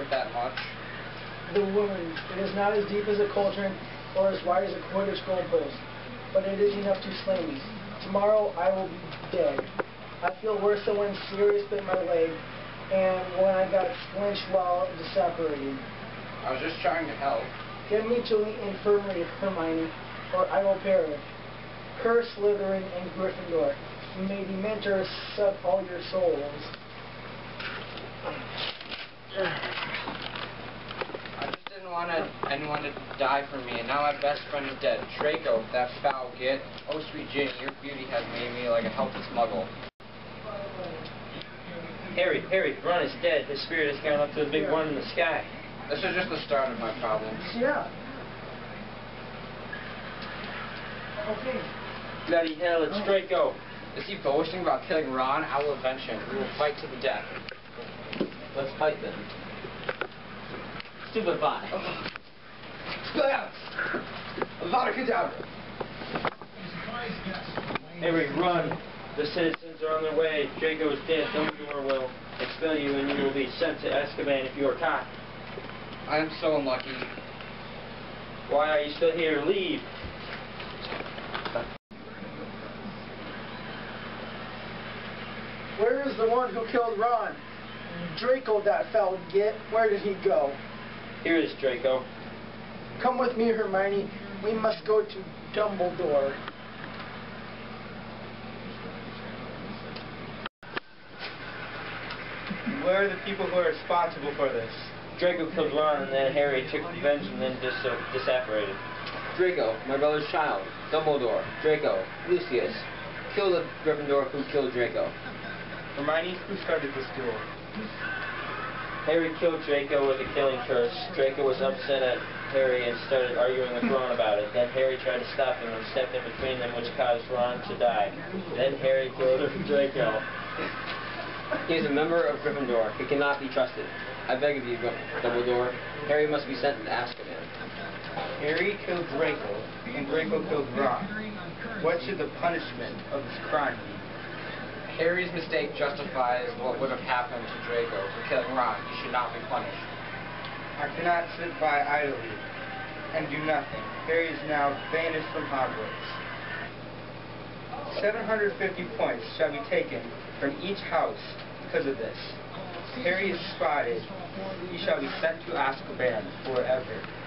hurt that much? The wound. It is not as deep as a cauldron or as wide as a Quidditch goalpost, but it is enough to slay me. Tomorrow I will be dead. I feel worse than when Sirius bit my leg and when I got flinched while separated. I was just trying to help. Get me to the infirmary, Hermione, or I will perish. Curse Slytherin and Gryffindor. May the Mentor suck all your souls. I just didn't want anyone to die for me, and now my best friend is dead. Draco, that foul git. Oh, sweet Ginny, your beauty has made me like a helpless muggle. Harry, Ron is dead. His spirit has gone up to the big one in the sky. This is just the start of my problems. Yeah. Okay. Bloody hell, it's Draco. Is he boasting about killing Ron? I will avenge him. We will fight to the death. Let's fight then. Stupefy. Avada Kedavra. Harry, run. The citizens are on their way. Draco is dead. Dumbledore will expel you and you will be sent to Azkaban if you are caught. I am so unlucky. Why are you still here? Leave. Where is the one who killed Ron? Draco, that foul git. Where did he go? Here is Draco. Come with me, Hermione. We must go to Dumbledore. Where are the people who are responsible for this? Draco killed Ron and then Harry took revenge and then disapparated. Draco, my brother's child. Dumbledore. Draco. Lucius. Kill the Gryffindor who killed Draco. Hermione, who started this duel? Harry killed Draco with a killing curse. Draco was upset at Harry and started arguing with Ron about it. Then Harry tried to stop him and stepped in between them, which caused Ron to die. Then Harry killed Draco. He is a member of Gryffindor. He cannot be trusted. I beg of you, Dumbledore. Harry must be sent to Azkaban. Harry killed Draco, and Draco killed Ron. What should the punishment of this crime be? Harry's mistake justifies what would have happened to Draco for killing Ron. He should not be punished. I cannot sit by idly and do nothing. Harry is now banished from Hogwarts. 750 points shall be taken from each house because of this. Harry is spotted. He shall be sent to Azkaban forever.